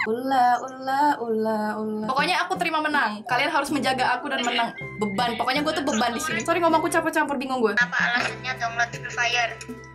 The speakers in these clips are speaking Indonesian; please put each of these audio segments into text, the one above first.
Pokoknya aku terima menang. Kalian harus menjaga aku dan menang. Beban. Pokoknya gue tuh beban di sini. Sorry ngomongku campur-campur, bingung gue. Apa alasannya download Free Fire?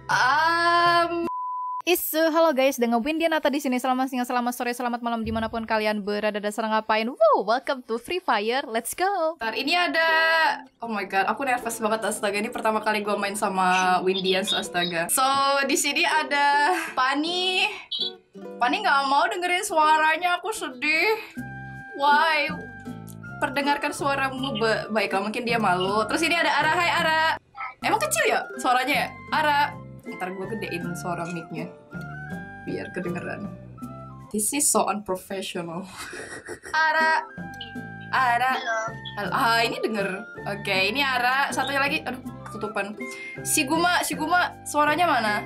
Halo guys, dengan Windy Nata di sini. Selamat siang, selamat sore, selamat malam dimanapun kalian berada dan sedang ngapain. Wow, welcome to Free Fire. Let's go. Ntar ini ada, oh my god, aku nervous banget astaga. Ini pertama kali gue main sama Windians astaga. So di sini ada Pani. Pani nggak mau dengerin suaranya, aku sedih. Why? Perdengarkan suaramu. Baiklah, mungkin dia malu. Terus ini ada Ara. Hai Ara. Emang kecil ya suaranya ya? Ara. Ntar gue gedein suara mic-nya biar kedengeran. This is so unprofessional. Ara. Halo. Ini denger. Oke, ini Ara. Satunya lagi. Aduh, ketutupan. Siguma, suaranya mana?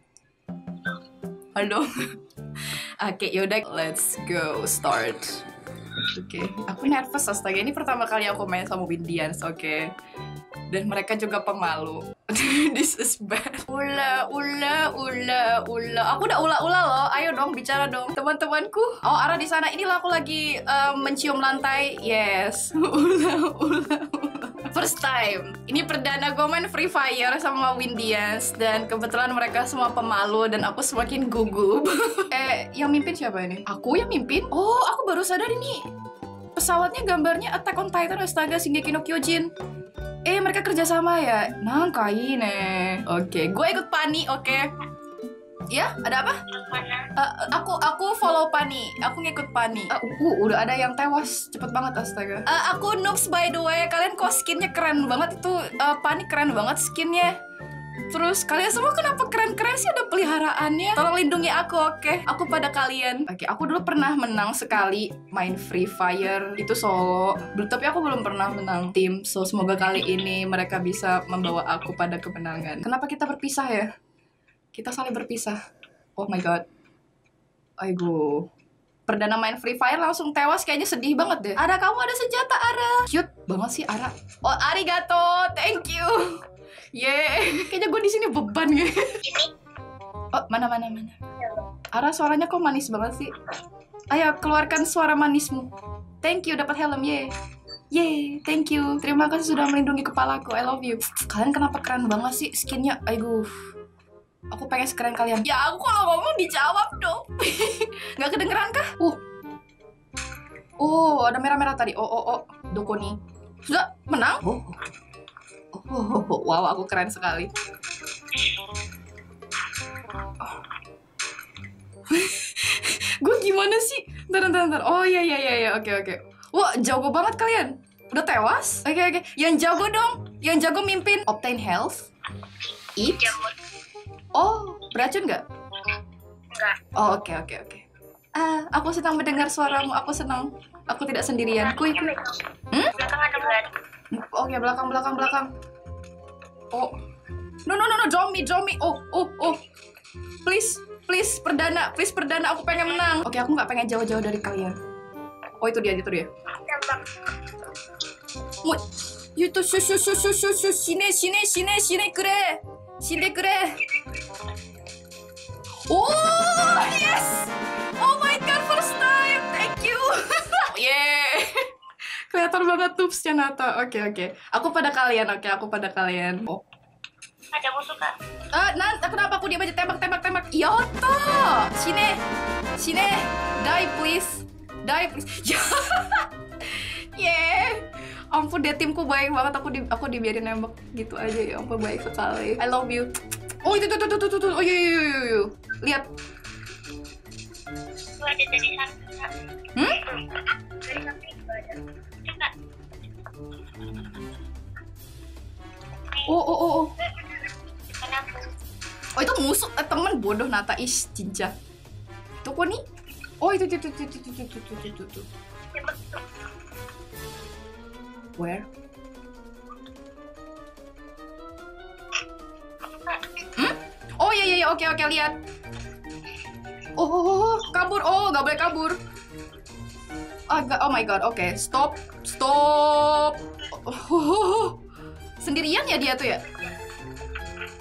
Halo. Oke, yaudah. Let's go start. Oke, aku nervous astaga. Ini pertama kali aku main sama Windians, oke. Dan mereka juga pemalu. This is bad. Ula. Aku udah ula loh. Ayo dong bicara dong teman-temanku. Oh, Ara di sana. Inilah aku lagi mencium lantai. Yes. Ula. First time. Ini perdana gue main Free Fire sama Windians dan kebetulan mereka semua pemalu dan aku semakin gugup. Yang mimpin siapa ini? Aku yang mimpin? Oh, aku baru sadar ini. Pesawatnya gambarnya Attack on Titan astaga, Shingeki no Kyojin. Mereka kerjasama ya? Nangkai nih. Oke, gue ikut Pani, oke. Ya, ada apa? Aku follow Pani. Aku ngikut Pani. Udah ada yang tewas. Cepet banget astaga. Aku noobs by the way. Kalian kok skinnya keren banget itu. Pani keren banget skinnya. Terus kalian semua kenapa keren-keren sih, ada peliharaannya? Tolong lindungi aku, oke? Aku pada kalian. Oke, aku dulu pernah menang sekali main Free Fire itu solo. Tapi aku belum pernah menang tim. So semoga kali ini mereka bisa membawa aku pada kemenangan. Kenapa kita berpisah ya? Kita saling berpisah. Oh my god. Aigo. Perdana main Free Fire langsung tewas, kayaknya sedih banget deh. Ara, kamu ada senjata, Ara. Cute banget sih, Ara. Oh, arigato. Thank you. Kayaknya gue di sini beban gitu. Oh, mana. Ara, suaranya kok manis banget sih. Ayo, keluarkan suara manismu. Thank you, dapat helm, thank you. Terima kasih sudah melindungi kepalaku. I love you. Kalian kenapa keren banget sih skinnya? Aigo. Aku pengen sekeren kalian. Ya, aku kalau ngomong dijawab dong. Nggak kedengeran kah? Oh, ada merah-merah tadi. Oh. Doko nih. Sudah menang? Wow, aku keren sekali. Gue gimana sih? Bentar. Oh iya, oke. Wah, jago banget kalian. Udah tewas? Oke. Yang jago dong. Yang jago mimpin. Obtain health. Eat. Oh, beracun nggak? Enggak. Oh, oke. Aku senang mendengar suaramu. Aku senang. Aku tidak sendirian. Belakang ada bulan. Oke, belakang. Oh. No, drop me. Oh. Please, perdana, aku pengen menang. Oke, aku nggak pengen jauh-jauh dari kalian. Oh, itu dia. Tembak. Yuto, sine kure. Oh, yes. Oh my god, first time. Thank you. Kelihatan banget tubesnya Nata. Oke. Aku pada kalian. Oh. Ada musuh kak? Kenapa aku diam aja, tembak. Yoto. Sini. Die please. Ampun, dia timku baik banget. Aku dibiarin nembak gitu aja ya. Ampun, baik sekali. I love you. Oh, itu. Oh, yuk. Lihat. Itu ada dari samping kak. Dari samping itu ada. Cepat. Oh. Kenapa? Oh, itu musuh, teman bodoh Nata. Cinca. Toko nih. Oh, itu. Where? Oh iya, oke, lihat. Oh, kabur. Oh, nggak boleh kabur. Oh my god, oke. Stop. Sendirian ya dia tuh ya?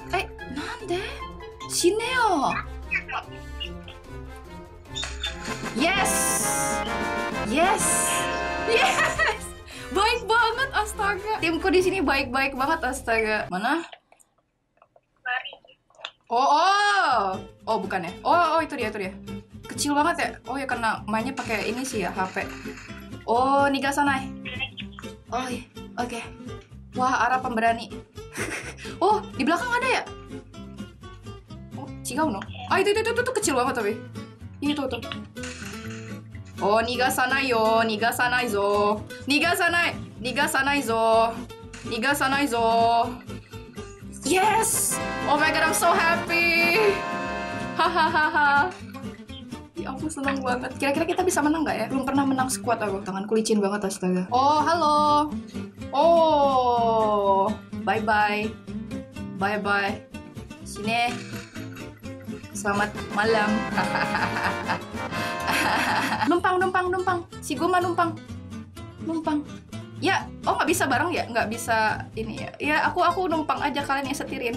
Nande? Sine yo. Yes. Yes. Yes. Baik banget, astaga. Timku di sini baik-baik banget, astaga. Mana? Mari. Oh, bukan ya? Oh, itu dia. Kecil banget ya? Oh ya, karena mainnya pakai ini sih ya, HP. Oh, Nigasanai. Oh, iya. Oke. Wah, Ara pemberani. Oh, di belakang ada ya? Oh, Chigau no? Ah, itu kecil banget tapi. Itu tuh. Oh, Nigasanai yo, Nigasanai zo. Nigasanai zo. Yes! Oh my god, I'm so happy. Hahaha. Ya ampun, seneng banget. Kira-kira kita bisa menang nggak ya? Belum pernah menang squad aku. Tanganku licin banget, astaga. Oh, halo. Oh, bye-bye. Bye-bye. Sini. Selamat malam. Numpang. Si Goma numpang. Ya, oh nggak bisa bareng ya? Nggak bisa ini ya? Ya, aku numpang aja, kalian yang setirin.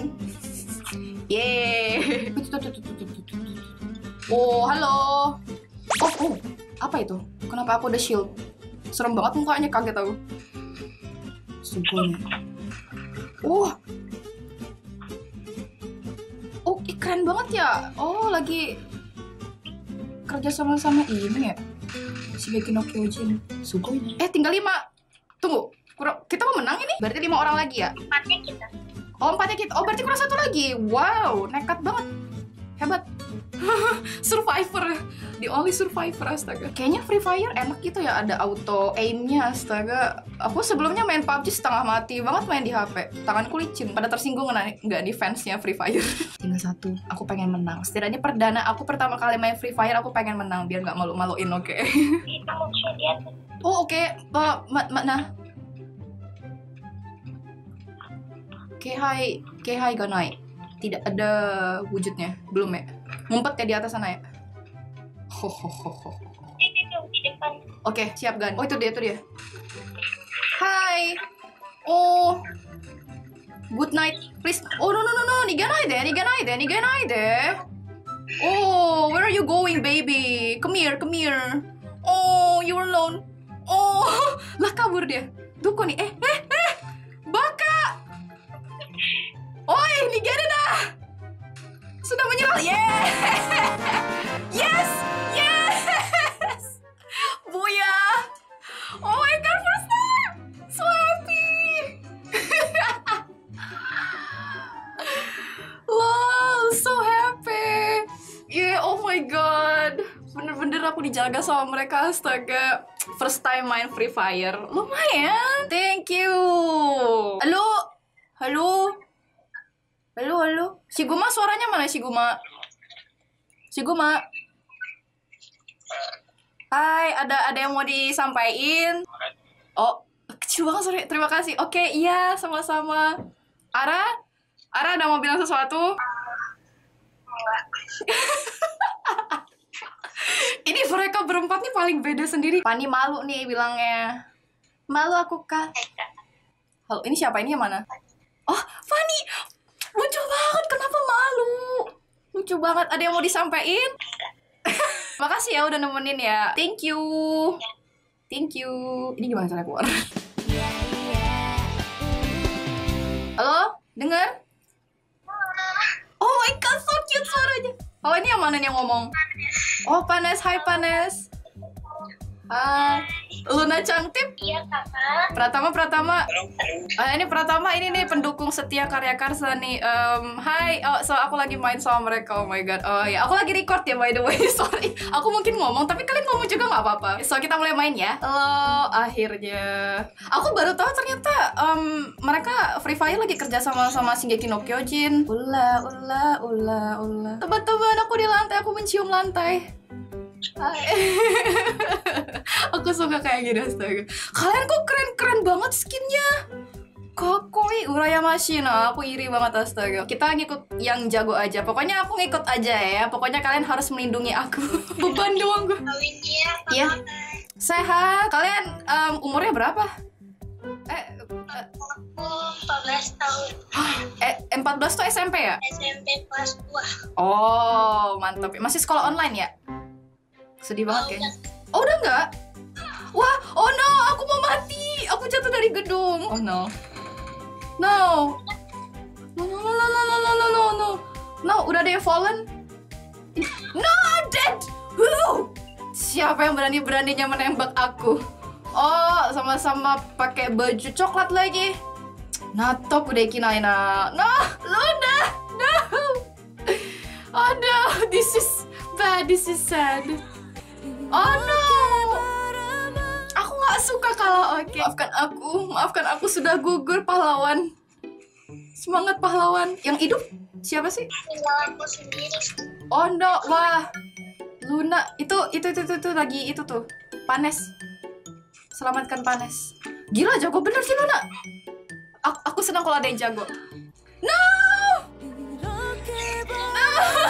Yeay. Oh, halo. Oh, apa itu? Kenapa aku ada shield? Serem banget mukanya, kaget aku. Sungguhnya. Oh, keren banget ya. Oh, lagi kerja sama ini ya. Shingeki no Kyojin. Sungguhnya. Tinggal 5. Tunggu, kita mau menang ini? Berarti 5 orang lagi ya? 4-nya kita. Oh, 4-nya kita. Oh, berarti kurang 1 lagi. Wow, nekat banget. Hebat. Survivor. The only survivor, astaga. Kayaknya Free Fire enak gitu ya, ada auto aim-nya, astaga. Aku sebelumnya main PUBG setengah mati banget main di HP. Tanganku licin, pada tersinggung nggak defense-nya Free Fire. Tinggal 1, aku pengen menang. Setidaknya perdana aku pertama kali main Free Fire, aku pengen menang biar nggak malu-maluin, oke? Kita mau lihat. Oh, oke. Nah. Kehai ga nai. Tidak ada wujudnya, belum ya? Ngumpet ya di atas sana ya? Di depan. Oke, siap Gan. Oh, itu dia. Hai. Oh. Good night, please. Oh, no. Niganai de. Oh, where are you going, baby? Come here. Oh, you're alone. Oh, lah kabur dia. Duko nih. Baka. Oi, Nigarena. Sudah menyerah. Yes. Booyah. Oh my god, first time. So happy. Wow, so happy. Yeah, oh my god. Bener-bener aku dijaga sama mereka, astaga. First time main Free Fire. Lumayan. Thank you. Halo. Si Guma suaranya mana, si Guma? Hai, ada yang mau disampaikan? Oh, kecil banget, sorry. Terima kasih. Oke, iya, sama-sama. Ara ada mau bilang sesuatu? Enggak. Ini mereka berempat nih paling beda sendiri. Pani malu nih bilangnya. Malu aku, Kak. Halo, ini siapa? Ini yang mana? Oh, Fanny. Lucu banget, kenapa malu? Lucu banget. Ada yang mau disampaikan? Makasih ya udah nemenin ya. Thank you. Ini gimana caranya keluar? Halo? Dengar? Oh my god, so cute suaranya. Oh, ini yang mana nih yang ngomong? Oh, Panes. Hai, Panes. Hai. Luna Changtip? Iya, Kakak. Pratama. Ini Pratama, ini nih pendukung setia Karya Karsa nih. Hai, so aku lagi main sama mereka. Oh my god. Oh ya, aku lagi record ya, by the way. Sorry. Aku mungkin ngomong, tapi kalian ngomong juga nggak apa-apa. So kita mulai main ya. Halo, akhirnya. Aku baru tahu ternyata mereka Free Fire lagi kerja sama Shingeki no Kyojin. Ula. Teman-teman, aku di lantai, aku mencium lantai. Aku suka kayak gini, astaga. Kalian kok keren banget skinnya. Kakoi urayamashi. Nah, aku iri banget, astaga. Kita ngikut yang jago aja. Pokoknya aku ngikut aja ya. Pokoknya kalian harus melindungi aku. Beban doang gue. Iya. Sehat. Kalian umurnya berapa? Aku 14 tahun. 14 tuh SMP ya? SMP kelas 2. Oh, mantap. Masih sekolah online ya? Sedih banget kayaknya. Oh udah nggak? Wah, oh no, aku mau mati. Aku jatuh dari gedung. Oh no. No. No, no, no, no, no, no, no, no, no. No, udah ada yang fallen. No, dead. Woo. Siapa yang berani-beraninya menembak aku? Oh, sama-sama pakai baju coklat lagi. Natok udah ikinai na. No, Luna. No. Oh no, this is bad. This is sad. Oh no. Aku nggak suka kalau oke. Maafkan aku sudah gugur pahlawan. Semangat pahlawan. Yang hidup siapa sih? Tinggal aku sendiri. Oh no, wah. Luna, itu lagi itu tuh. Panes. Selamatkan Panes. Gila jago bener sih Luna. Aku senang kalau ada yang jago. No! No!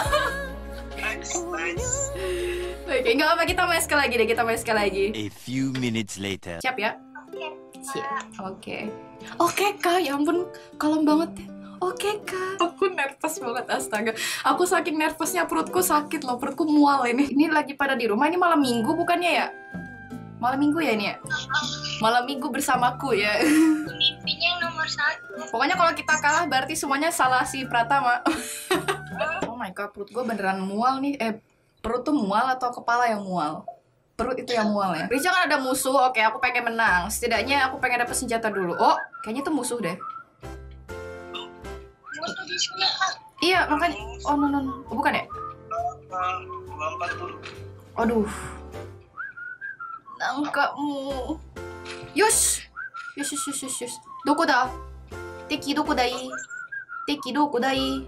Oke, nggak apa, kita main sekali lagi deh, A few minutes later. Siap ya? Oke. Siap. Oke. Oke Kak, ya ampun, kalem banget ya. Oke Kak. Aku nervous banget, astaga. Aku saking nervousnya perutku sakit loh, perutku mual ini. Ini lagi pada di rumah, ini malam minggu bukannya ya? Malam minggu ya ini ya? Malam minggu bersamaku ya. Mimpinya yang nomor 1. Pokoknya kalau kita kalah berarti semuanya salah si Pratama. Oh my god, perut gue beneran mual nih. Perut tuh mual atau kepala yang mual? Perut itu yang mual ya. Rica kan ada musuh, oke aku pengen menang. Setidaknya aku pengen dapet senjata dulu. Oh, kayaknya itu musuh deh. Musuh di sini, Kak. Iya, makanya. Oh, no. Oh, bukan ya? Aduh. Nangkapmu. Yosh. Yosh. Doko da? Teki doko dai? Teki doko dai?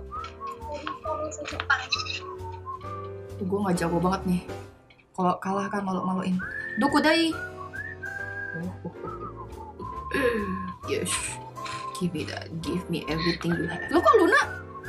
Gue gak jago banget nih. Kalau kalah kan malu-maluin. Doko dai? Yes. Give me everything you have. Lo kok Luna?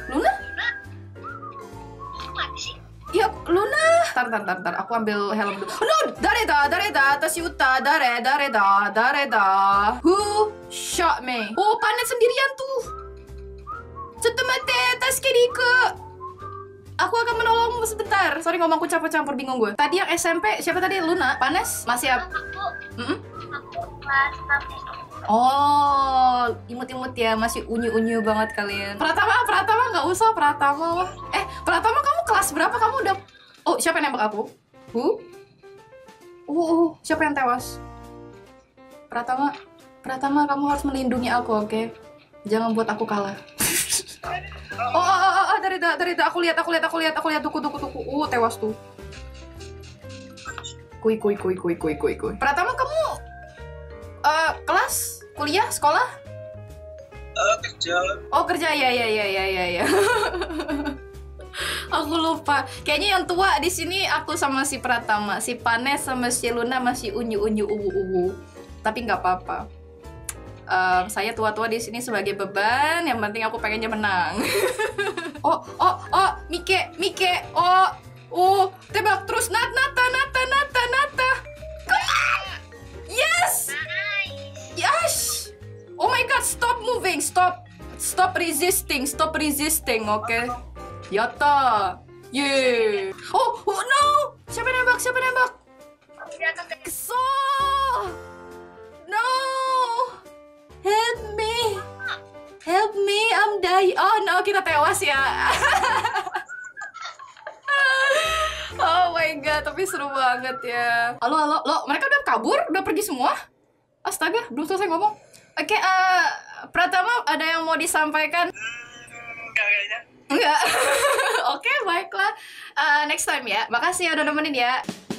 Ya Luna. Tar. Aku ambil helm dulu. No, dare da. Tashi uta. Dare da. Who shot me? Oh, Panet sendirian tuh. Cetemate, Taskeriku. Aku akan menolongmu sebentar. Sorry ngomongku campur-campur, bingung gue. Tadi yang SMP, siapa tadi? Luna? Panes? Masih apa? Aku kelas 6. Oh, imut-imut ya, masih unyu-unyu banget kalian. Pratama nggak usah Pratama lah. Pratama kamu kelas berapa? Kamu udah? Oh, siapa yang nembak aku? Siapa yang tewas? Pratama, kamu harus melindungi aku, oke? Jangan buat aku kalah. Dari aku lihat tuku. Tewas tuh. Kui. Pratama kamu kelas, kuliah, sekolah? Kerja. Oh kerja ya. Aku lupa. Kayaknya yang tua di sini aku sama si Pratama, si Panes sama si Luna masih unyu-unyu uwu. Tapi nggak apa-apa. Saya tua-tua di sini sebagai beban. Yang penting aku pengennya menang. Oh, Mike. Oh, tebak terus. Nata. Yes. Oh my god, stop moving. Stop resisting, oke? Yatta. Yeay. Oh no. Siapa nembak? Kesel. No. Help me, I'm dying. Oh no, kita tewas ya. Oh my god, tapi seru banget ya. Halo, mereka udah kabur? Udah pergi semua? Astaga, belum selesai ngomong. Oke, Pratama ada yang mau disampaikan? Enggak kayaknya. Enggak. Oke, baiklah. Next time ya. Makasih ya udah nemenin ya.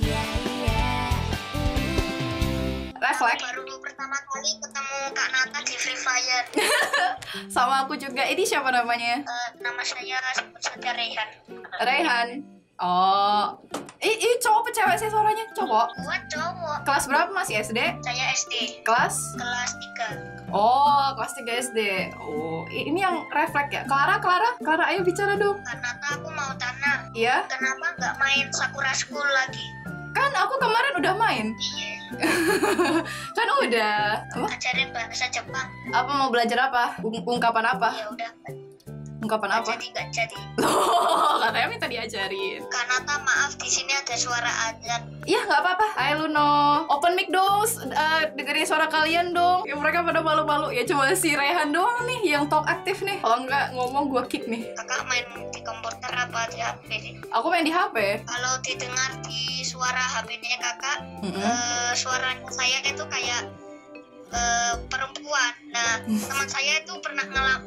Refleks. Baru pertama kali ketemu Kak Nata di Free Fire. Sama aku juga. Ini siapa namanya? Nama saya sebut saja Rehan. Oh. Ini cowok apa cewek sih suaranya? Cowok. Buat cowok. Kelas berapa, masih SD? Saya SD. Kelas 3. Oh, kelas 3 SD. Oh, ini yang refleks ya. Clara, ayo bicara dong. Kak Nata, aku mau tanya. Iya? Kenapa nggak main Sakura School lagi? Kan aku kemarin udah main. Iya. Kan udah. Apa? Ajarin bahasa Jepang. Apa mau belajar apa? Ungkapan apa? Ya udah. Ungkapan apa? Nggak jadi. Loh, katanya minta diajarin. Kanata, maaf, di sini ada suara azan. Ya nggak apa-apa. Hai Luno, open mic dong. Dengerin suara kalian dong. Ya mereka pada malu-malu. Ya cuma si Rehan doang nih yang talk aktif nih. Kalau nggak ngomong gue kick nih. Kakak main di komputer apa di HP sih? Aku main di HP. Kalau didengar di suara HP-nya kakak, suaranya saya itu kayak perempuan. Nah, teman saya itu pernah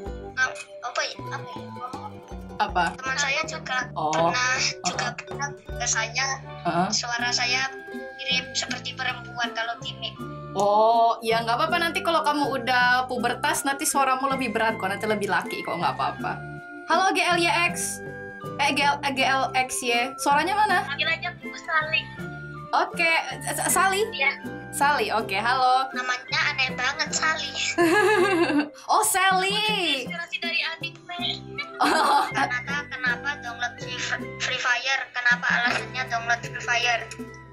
Apa? teman saya juga Oh. pernah bilang ke saya, suara saya mirip seperti perempuan kalau di mic. Oh, ya nggak apa-apa, nanti kalau kamu udah pubertas nanti suaramu lebih berat kok, nanti lebih laki kok, nggak apa-apa. Halo GLYX. GLX ya. Suaranya mana? Panggil aja Bu Sali. Oke, Sali. Iya. Sali, oke, halo. Namanya aneh banget, Sali. Oh, Sally. Inspirasi dari anime. Oh, Kenapa download Free Fire? Kenapa alasannya download Free Fire?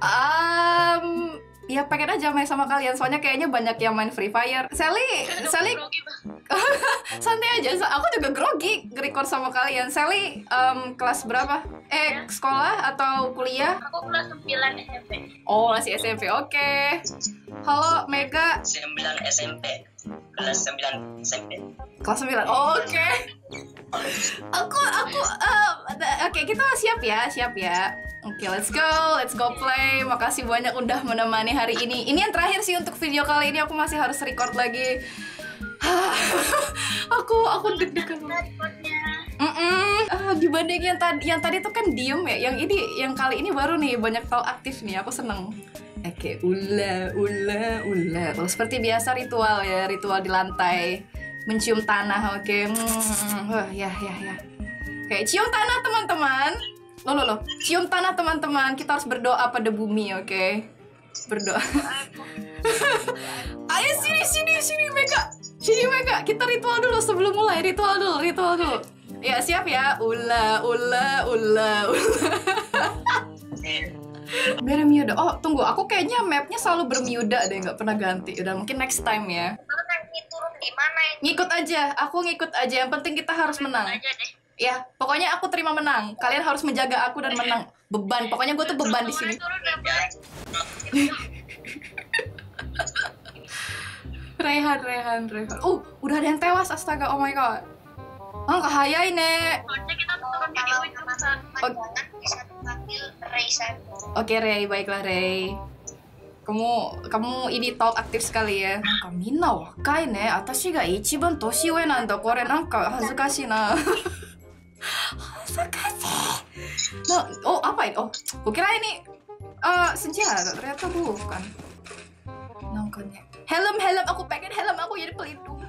ya pengen aja main sama kalian, soalnya kayaknya banyak yang main Free Fire. Sally, santai aja. Aku juga grogi record sama kalian. Sally, kelas berapa? Sekolah atau kuliah? Aku kelas 9 SMP. Oh, masih SMP. Oke. Halo, Mega. 9 SMP. Kelas 9 SMP. Kelas 9. Oke. Oke, kita siap ya. Oke, let's go play. Makasih banyak udah menemani hari ini. Ini yang terakhir sih untuk video kali ini. Aku masih harus record lagi. aku deg-degan. Dibanding yang tadi tuh kan diem ya. Yang kali ini baru nih banyak tahu aktif nih. Aku seneng. Oke, ula. Oh, seperti biasa ritual di lantai, mencium tanah. Oke. Ya. Oke, cium tanah teman-teman. Loh. Cium tanah teman-teman. Kita harus berdoa pada bumi, oke? Berdoa. Ayo sini Mega. Sini Mega. Kita ritual dulu sebelum mulai. Ritual dulu. Ya, siap ya. Ula. Bermuda. Oh, tunggu. Aku kayaknya mapnya selalu Bermuda deh, nggak pernah ganti. Udah, mungkin next time ya. Nanti turun di mana ini? Ngikut aja. Aku ngikut aja. Yang penting kita harus menang. Aja deh. Ya, pokoknya aku terima menang. Kalian harus menjaga aku dan menang. Beban. Pokoknya gue tuh beban di sini. Turun dapat. Rehan. Udah ada yang tewas, astaga. Oh my god. Kahaya ini. Soalnya kita turun di ujung sana. Bisa dipanggil Ray sana. Oke, Ray, baiklah Ray. Kamu ini talk aktif sekali ya. Minna wakai ne. Atashi ga ichiban toshi ue nanda. Kore nanka hazukashii na. Oh, apa ini? Oh, kukira ini senjata. Ternyata bukan. Nangkanya. Helm. Aku pengen helm aku jadi pelindung.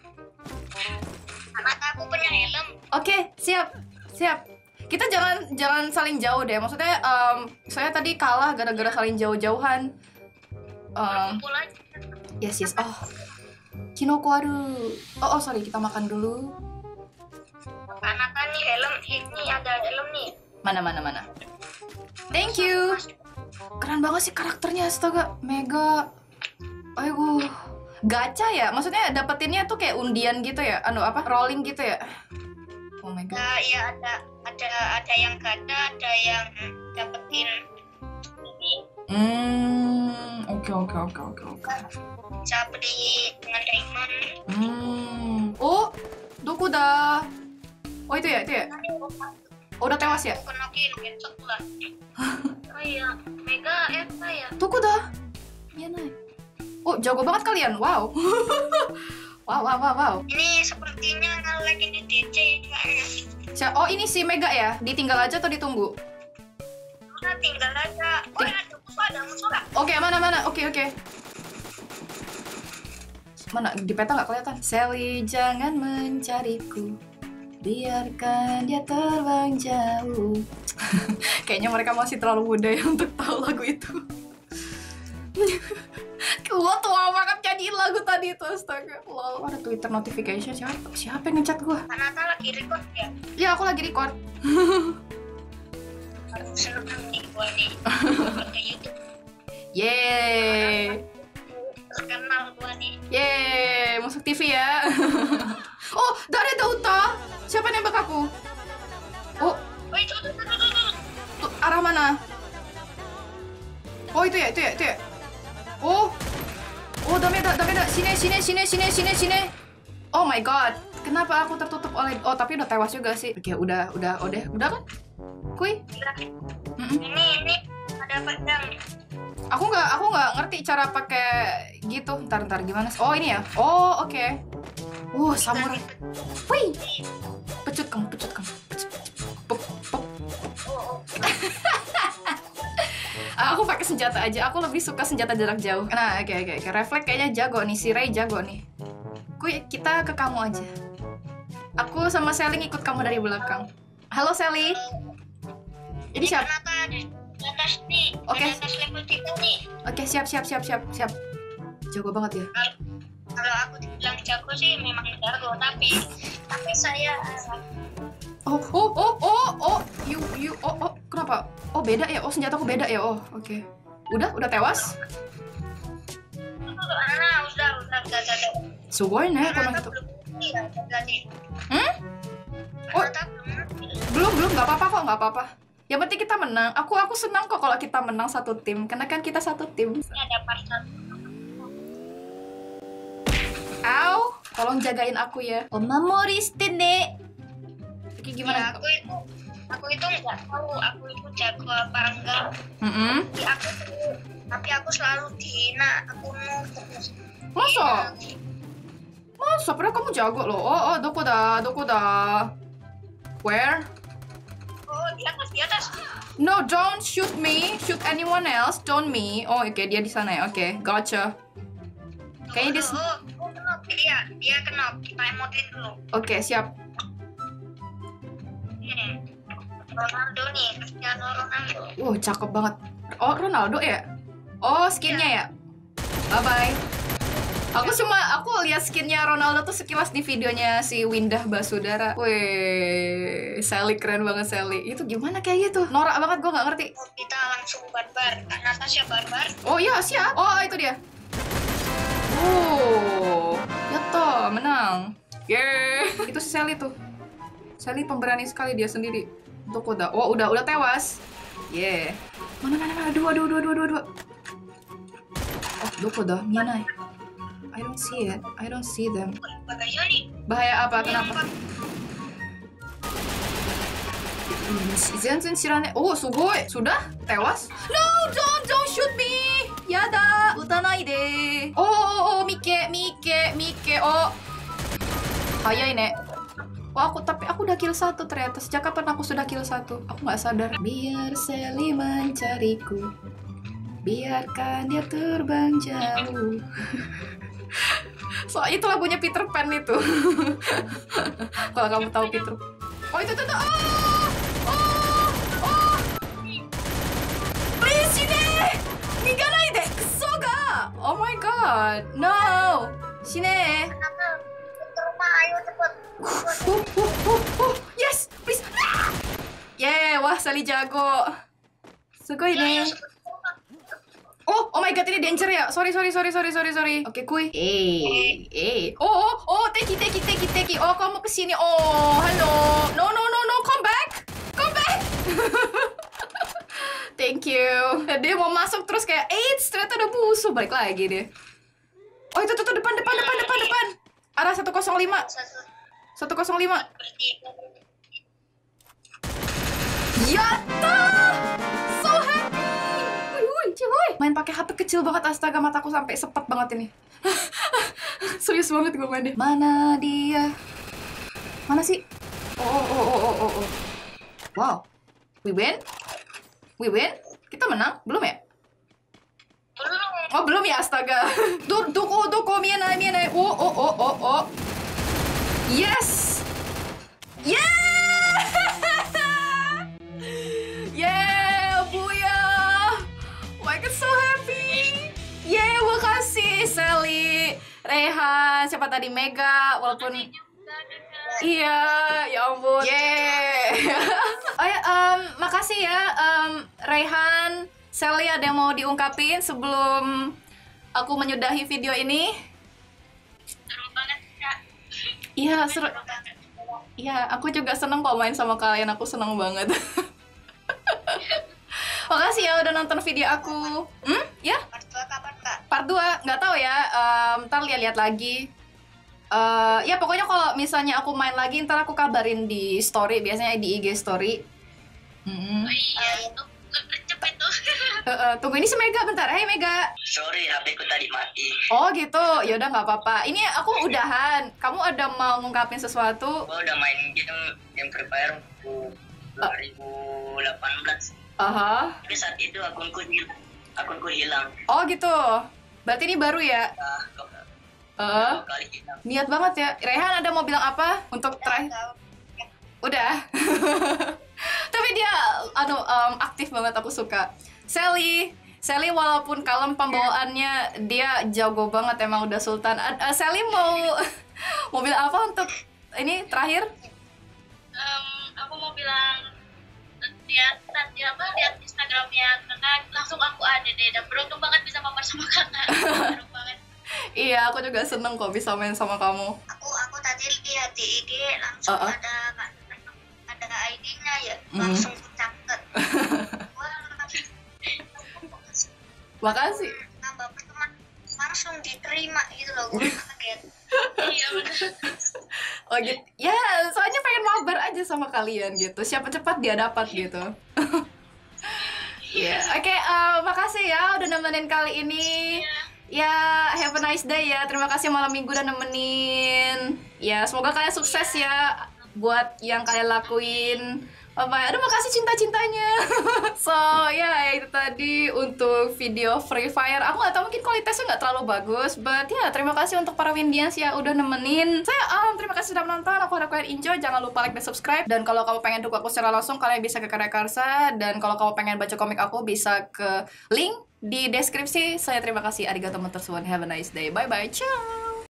Anak aku punya helm. Oke, siap. Kita jangan saling jauh deh. Maksudnya, saya tadi kalah gara-gara saling jauh-jauhan. Kumpul aja. Yes. Oh, kinoko aru. Oh, sorry. Kita makan dulu. Anak nih helm. Ini ada helm nih. Mana. Thank you. Keren banget sih karakternya, astaga. Mega. Aduh. Gacha ya? Maksudnya dapetinnya tuh kayak undian gitu ya? Rolling gitu ya? Oh my god. Ya ada yang gacha, ada yang dapetin ini. Oke. Bisa beli dengan diamond. Oh, doko da. Oh, itu ya. Oh, udah tewas ya? Kena kill besok lah. Oh iya, Mega Eva ya. Doko da. Iya, naik. Oh, jago banget kalian. Wow. Wow. Ini sepertinya lagi di DJ kayaknya. Oh, ini si Mega ya? Ditinggal aja atau ditunggu? Udah tinggal aja. Oh, ada musuh. Oke, mana? Oke. Mana? Di peta nggak kelihatan. Sally, jangan mencariku. Biarkan dia terbang jauh. Kayaknya mereka masih terlalu muda ya untuk tahu lagu itu. Gua tua banget nyanyiin lagu tadi itu, astaga. Lol, ada Twitter notification. Siapa yang ngechat gua? Kanata lagi record ya? Ya, aku lagi record. Seneng nih gua nih. Ke YouTube. Yeay. Terkenal gua nih. Yeay, masuk TV ya. Oh, dari Dauta. Siapa yang nembak Oh itu ya. Oh, dame da. Sini. Oh my god. Kenapa aku tertutup oleh... Oh, tapi udah tewas juga sih. Oke, udah kan? Kuy? Ini ada pedang. Aku nggak ngerti cara pakai gitu. Ntar gimana? Oh ini ya. Oh oke. Samurai. Wih. Pecut kamu. Pop. Aku pakai senjata aja. Aku lebih suka senjata jarak jauh. Nah, oke. Refleks kayaknya jago nih. Si Ray jago nih. Kuy, kita ke kamu aja. Aku sama Sally ngikut kamu dari belakang. Halo Sally. Ini siapa? Di atas nih. Oke. Di atas level 3 nih. Oke, siap. Jago banget ya. Kalau aku dibilang jago sih memang jago, tapi saya Kenapa? Oh, beda ya. Oh, senjataku beda ya. Oh, oke. Udah tewas? udah. Sugoi ne, kono hito. Belum, nggak apa-apa. Yang penting kita menang. Aku senang kok kalau kita menang satu tim, karena kan kita satu tim. Ada part 1. Au, tolong jagain aku ya. Omamori shite ne. Oke, gimana? Ya, aku itu nggak tahu aku itu jago apa enggak. Tapi aku selalu dihina, aku terus. Masa? Padahal kamu jago loh. Oh, doko da. Where? Oh, di atas. No, don't shoot me. Shoot anyone else. Don't me. Oh, oke, dia di sana ya. Oke, gotcha. Kayaknya dia kena. Kita emotin dulu. Oke, siap. Ronaldo nih, Cristiano Ronaldo. Cakep banget. Oh, Ronaldo ya? Oh, skinnya ya? Bye-bye. Aku lihat skinnya Ronaldo tuh sekilas di videonya si Windah Basudara. Wih, Sally keren banget Sally. Itu gimana kayak gitu? Norak banget, gue nggak ngerti. Kita langsung barbar. Kak Natasha barbar. Oh iya, siap. Oh, itu dia. Yatta, menang. Yeay. Itu si Sally tuh. Sally pemberani sekali dia sendiri. Dokoda. Oh, udah tewas. Yeah. Mana. Dua. Oh, Dokoda. Mianai. I don't see it. I don't see them. Bahaya apa? Kenapa? Zenzen shirane. Oh, sugoi. Sudah? Tewas? No, don't shoot me. Yada. Utanai de. Oh, Mike. Oh. Hayai ne. Tapi aku udah kill 1 ternyata. Sejak kapan aku sudah kill 1? Aku nggak sadar. Biar Sally mencariku. Biarkan dia terbang jauh. Soalnya itu lagunya Peter Pan itu. Kalau kamu tahu Peter. Oh itu tuh. Oh. Please shine. Niganai de. Kuso ga. Oh my god. No. Shine. Ayo cepet. Yes, please. Yeah, wah Sally jago. Sugoi ne. Oh my god, ini danger ya. Sorry. Oke, kuy. Oh, teki. Oh, kamu kesini. Oh, halo. No, come back. Thank you. Dia mau masuk terus kayak, ternyata ada musuh. Balik lagi deh. Oh, itu tuh depan. Arah 105. 105. Yatta! So happy. Wih. Main pakai HP kecil banget, astaga, mataku sampai sepet banget ini. Serius banget gue main deh. Mana dia? Mana sih? Oh. Wow. We win? Kita menang? Belum ya? Oh, belum ya, astaga. Doko, mianai. Oh. Yes! Yeah! So happy. Yeah, makasih Sally, Rehan, siapa tadi Mega, walaupun iya, ya ampun. Yeah. Oh ya, makasih ya Rehan, Sally, ada yang mau diungkapin sebelum aku menyudahi video ini? Seru banget, Kak. Iya, seru. Iya, aku juga seneng kok main sama kalian, aku seneng banget. Makasih ya ya udah nonton video aku. Ya? Part 2 kapan kak? Part 2 nggak tahu ya. Ntar lihat-lihat lagi. Ya pokoknya kalau misalnya aku main lagi ntar aku kabarin di story, biasanya di IG story. Oh iya, itu cepet tuh. Tunggu ini si Mega bentar. Hey Mega. Sorry, HP ku tadi mati. Oh gitu, yaudah nggak apa-apa. Ini aku udahan. Kamu ada mau ngungkapin sesuatu? Gua udah main game Free Fire 2018. Aha. Tapi saat itu akunku hilang. Oh gitu. Berarti ini baru ya? Dua kali hilang. Niat banget ya. Rehan ada mau bilang apa untuk terakhir? Udah. Tapi dia aktif banget, aku suka. Sally walaupun kalem pembawaannya, dia jago banget, emang udah sultan. Sally mau bilang apa untuk ini terakhir? Aku mau bilang lihat Instagramnya kakak, langsung aku ada deh, dan beruntung banget bisa mabar sama kakak. Beruntung banget. Iya, aku juga seneng kok bisa main sama kamu. Aku tadi lihat di IG langsung ada ID-nya ya, langsung ku catet. Makasih. Nambah teman langsung diterima gitu loh, gue kaget. Iya benar. Oh gitu. Ya, soalnya pengen mabar aja sama kalian gitu. Siapa cepat dia dapat gitu. Iya. Oke, makasih ya udah nemenin kali ini. Ya, have a nice day ya. Terima kasih malam minggu udah nemenin. Ya, semoga kalian sukses ya buat yang kalian lakuin. Aduh, makasih cinta-cintanya. So, ya itu tadi untuk video Free Fire. Aku nggak tahu, mungkin kualitasnya nggak terlalu bagus, but ya terima kasih untuk para Windians ya udah nemenin. Saya terima kasih sudah menonton. Aku harap kalian enjoy. Jangan lupa like dan subscribe. Dan kalau kamu pengen dukung aku secara langsung, kalian bisa ke Karya Karsa. Dan kalau kamu pengen baca komik aku, bisa ke link di deskripsi. Saya terima kasih. Arigatou motosuwon. Have a nice day. Bye-bye. Ciao.